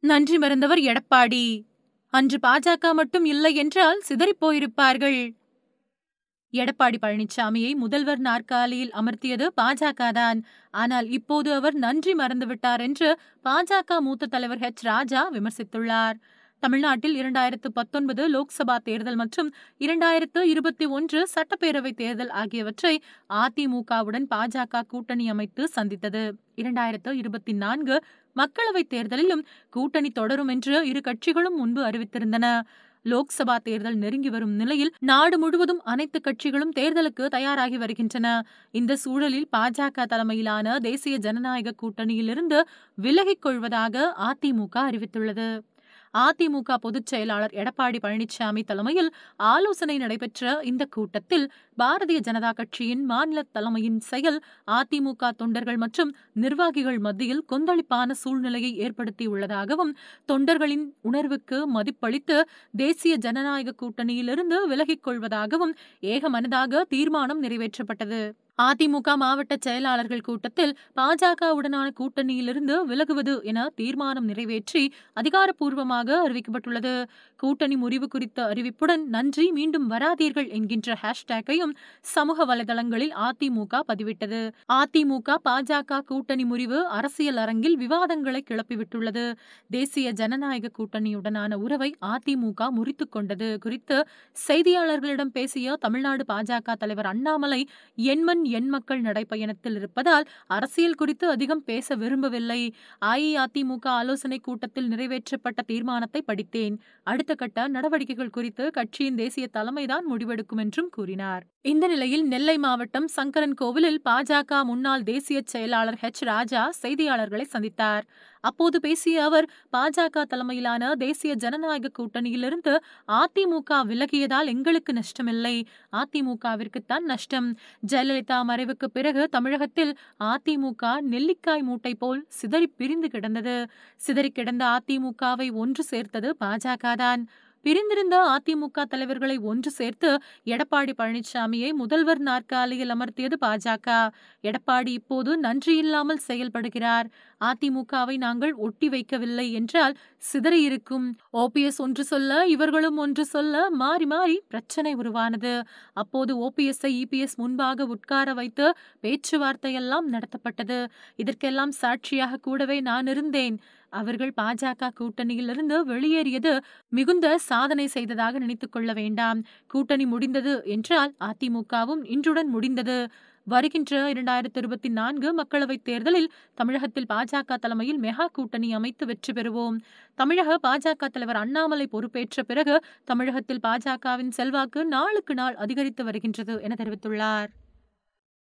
நன்றி மறந்தவர் எடப்பாடி. அன்று பாஜக மட்டும் இல்லை என்றால் சிதறிப் போயிருப்பார்கள். எடப்பாடி பழனிசாமியை முதல்வர் நாற்காலியில் அமர்த்தியது பாஜக தான். ஆனால் இப்போது அவர் நன்றி மறந்துவிட்டார் என்று பாஜக மூத்த தலைவர் ராஜா விமர்சித்துள்ளார். தமிழ்நாட்டில் 2019 லோக்சபா தேர்தல் மற்றும் 2021 சட்டப்பேரவை தேர்தல் ஆகியவற்றை அதிமுகவுடன் பாஜக கூட்டணி அமைத்து சந்தித்தது. 2024 மக்களவைத் தேர்தலிலும் கூட்டணி தொடரும் என்று இரு கட்சிகளும் முன்பு அறிவித்திருந்தன. லோக்சபா தேர்தல் நெருங்கி வரும் நிலையில் நாடு முழுவதும் அனைத்து கட்சிகளும் தேர்தலுக்கு தயாராகி வருகின்றன. இந்த சூழலில் பாஜக தலைமையிலான தேசிய ஜனநாயக கூட்டணியிலிருந்து விலகிக் கொள்வதாக அதிமுக அறிவித்துள்ளது. அதிமுக பொதுச் செயலாளர் எடப்பாடி பழனிசாமி தலைமையில் ஆலோசனை நடைபெற்ற இந்த கூட்டத்தில் பாரதிய ஜனதா கட்சியின் மாநில தலைமையின் செயல் அதிமுக தொண்டர்கள் மற்றும் நிர்வாகிகள் மத்தியில் கொந்தளிப்பான சூழ்நிலையை ஏற்படுத்தியுள்ளதாகவும், தொண்டர்களின் உணர்வுக்கு மதிப்பளித்து தேசிய ஜனநாயக கூட்டணியிலிருந்து விலகிக் கொள்வதாகவும் ஏகமனதாக தீர்மானம் நிறைவேற்றப்பட்டது. அதிமுக மாவட்ட செயலாளர்கள் கூட்டத்தில் பாஜகவுடனான கூட்டணியிலிருந்து விலகுவது என தீர்மானம் நிறைவேற்றி அதிகாரப்பூர்வமாக அறிவிக்கப்பட்டுள்ளது. கூட்டணி முறிவு குறித்த அறிவிப்புடன் நன்றி மீண்டும் வராதீர்கள் என்கின்ற ஹேஷ்டேக்கையும் சமூக வலைதளங்களில் அதிமுக பதிவிட்டது. அதிமுக பாஜக கூட்டணி முறிவு அரசியல் அரங்கில் விவாதங்களை கிளப்பிவிட்டுள்ளது. தேசிய ஜனநாயக கூட்டணியுடனான உறவை அதிமுக முறித்துக் கொண்டது குறித்து செய்தியாளர்களிடம் பேசிய தமிழ்நாடு பாஜக தலைவர் அண்ணாமலை, எண் மக்கள் நடைப்பயணத்தில் இருப்பதால் அரசியல் குறித்து அதிகம் பேச விரும்பவில்லை. அஇஅதிமுக ஆலோசனை கூட்டத்தில் நிறைவேற்றப்பட்ட தீர்மானத்தை படித்தேன். அடுத்த கட்ட நடவடிக்கைகள் குறித்து கட்சியின் தேசிய தலைமைதான் முடிவெடுக்கும் என்றும் கூறினார். இந்த நிலையில் நெல்லை மாவட்டம் சங்கரன் கோவிலில் பாஜக முன்னாள் தேசிய செயலாளர் ராஜா செய்தியாளர்களை சந்தித்தார். அப்போது பேசிய அவர், பாஜக தலைமையிலான தேசிய ஜனநாயக கூட்டணியிலிருந்து அதிமுக விலகியதால் எங்களுக்கு நஷ்டமில்லை, அதிமுகவிற்குத்தான் நஷ்டம். ஜெயலலிதா மறைவுக்கு பிறகு தமிழகத்தில் அதிமுக நெல்லிக்காய் மூட்டை போல் சிதறி பிரிந்து கிடந்தது. சிதறி கிடந்த அதிமுகவை ஒன்று சேர்த்தது பாஜக தான். பிரிந்திருந்த அதிமுக தலைவர்களை ஒன்று சேர்த்து எடப்பாடி பழனிசாமியை முதல்வர் நாற்காலியில் அமர்த்தியது பாஜக. எடப்பாடி இப்போது நன்றியில்லாமல் செயல்படுகிறார். அதிமுகவை நாங்கள் ஒட்டி வைக்கவில்லை என்றால் சிதறியிருக்கும். ஓபிஎஸ் ஒன்று சொல்ல இவர்களும் ஒன்று சொல்ல மாறி மாறி பிரச்சனை உருவானது. அப்போது ஓபிஎஸ்ஐ இபிஎஸ் முன்பாக உட்கார வைத்து பேச்சுவார்த்தையெல்லாம் நடத்தப்பட்டது. இதற்கெல்லாம் சாட்சியாக கூடவே நான் இருந்தேன். அவர்கள் பாஜக கூட்டணியிலிருந்து வெளியேறியது மிகுந்த சாதனை செய்ததாக நினைத்துக் கொள்ள வேண்டாம். கூட்டணி முடிந்தது என்றால் அதிமுகவும் இன்றுடன் முடிந்தது. வருகின்ற 2024 மக்களவைத் தேர்தலில் தமிழகத்தில் பாஜக தலைமையில் மெகா கூட்டணி அமைத்து வெற்றி பெறுவோம். தமிழக பாஜக தலைவர் அண்ணாமலை பொறுப்பேற்ற பிறகு தமிழகத்தில் பாஜகவின் செல்வாக்கு நாளுக்கு நாள் அதிகரித்து வருகின்றது என தெரிவித்துள்ளார்.